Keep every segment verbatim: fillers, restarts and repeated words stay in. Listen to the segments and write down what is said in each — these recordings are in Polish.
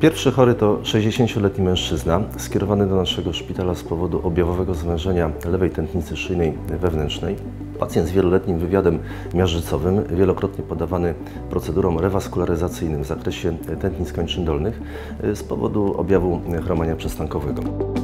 Pierwszy chory to sześćdziesięcioletni mężczyzna skierowany do naszego szpitala z powodu objawowego zwężenia lewej tętnicy szyjnej wewnętrznej. Pacjent z wieloletnim wywiadem miażdżycowym, wielokrotnie podawany procedurom rewaskularyzacyjnym w zakresie tętnic kończyn dolnych z powodu objawu chromania przystankowego.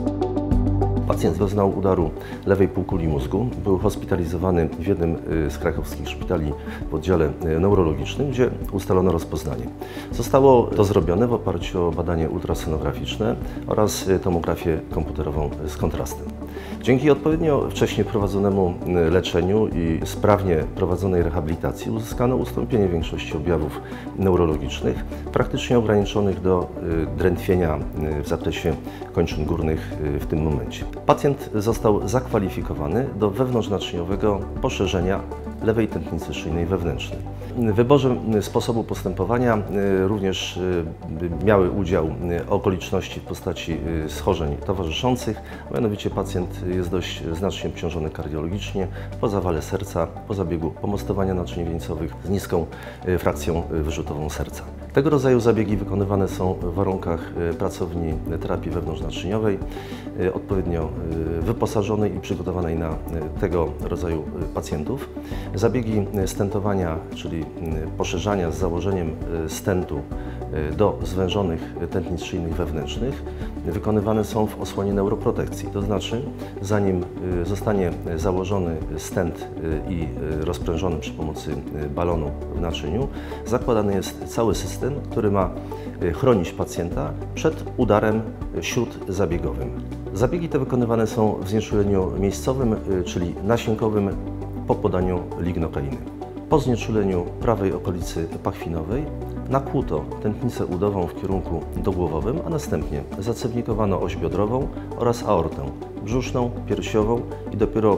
Pacjent doznał udaru lewej półkuli mózgu, był hospitalizowany w jednym z krakowskich szpitali w oddziale neurologicznym, gdzie ustalono rozpoznanie. Zostało to zrobione w oparciu o badanie ultrasonograficzne oraz tomografię komputerową z kontrastem. Dzięki odpowiednio wcześnie prowadzonemu leczeniu i sprawnie prowadzonej rehabilitacji uzyskano ustąpienie większości objawów neurologicznych, praktycznie ograniczonych do drętwienia w zakresie kończyn górnych w tym momencie. Pacjent został zakwalifikowany do wewnątrznaczyniowego poszerzenia lewej tętnicy szyjnej wewnętrznej. W wyborze sposobu postępowania również miały udział okoliczności w postaci schorzeń towarzyszących, mianowicie pacjent jest dość znacznie obciążony kardiologicznie, po zawale serca, po zabiegu pomostowania naczyń wieńcowych z niską frakcją wyrzutową serca. Tego rodzaju zabiegi wykonywane są w warunkach pracowni terapii wewnątrznaczyniowej, odpowiednio wyposażonej i przygotowanej na tego rodzaju pacjentów. Zabiegi stentowania, czyli poszerzania z założeniem stentu do zwężonych tętnic szyjnych wewnętrznych, wykonywane są w osłonie neuroprotekcji. To znaczy, zanim zostanie założony stent i rozprężony przy pomocy balonu w naczyniu, zakładany jest cały system, który ma chronić pacjenta przed udarem śródzabiegowym. Zabiegi te wykonywane są w znieczuleniu miejscowym, czyli nasienkowym, po podaniu lignokainy. Po znieczuleniu prawej okolicy pachwinowej nakłuto tętnicę udową w kierunku dogłowowym, a następnie zacewnikowano oś biodrową oraz aortę brzuszną, piersiową i dopiero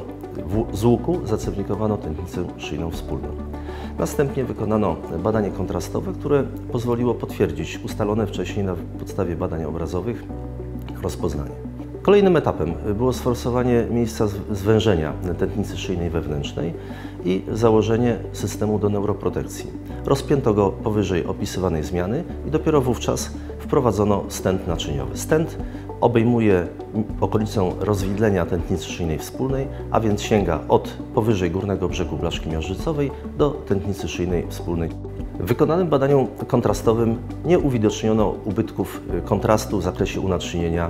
z łuku zacewnikowano tętnicę szyjną wspólną. Następnie wykonano badanie kontrastowe, które pozwoliło potwierdzić ustalone wcześniej na podstawie badań obrazowych rozpoznanie. Kolejnym etapem było sforsowanie miejsca zwężenia tętnicy szyjnej wewnętrznej i założenie systemu do neuroprotekcji. Rozpięto go powyżej opisywanej zmiany i dopiero wówczas wprowadzono stent naczyniowy. Stent obejmuje okolicę rozwidlenia tętnicy szyjnej wspólnej, a więc sięga od powyżej górnego brzegu blaszki miażdżycowej do tętnicy szyjnej wspólnej. W wykonanym badaniu kontrastowym nie uwidoczniono ubytków kontrastu w zakresie unaczynienia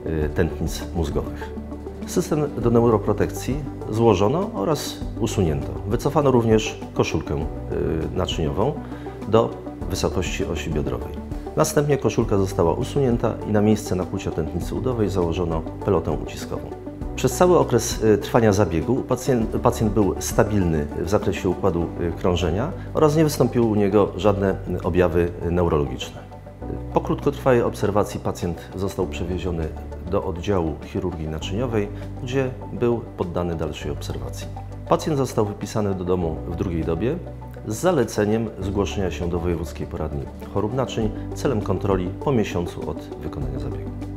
tętnic mózgowych. System do neuroprotekcji złożono oraz usunięto. Wycofano również koszulkę naczyniową do wysokości osi biodrowej. Następnie koszulka została usunięta i na miejsce nakłucia tętnicy udowej założono pelotę uciskową. Przez cały okres trwania zabiegu pacjent, pacjent był stabilny w zakresie układu krążenia oraz nie wystąpiły u niego żadne objawy neurologiczne. Po krótkotrwałej obserwacji pacjent został przewieziony do oddziału chirurgii naczyniowej, gdzie był poddany dalszej obserwacji. Pacjent został wypisany do domu w drugiej dobie z zaleceniem zgłoszenia się do wojewódzkiej poradni chorób naczyń celem kontroli po miesiącu od wykonania zabiegu.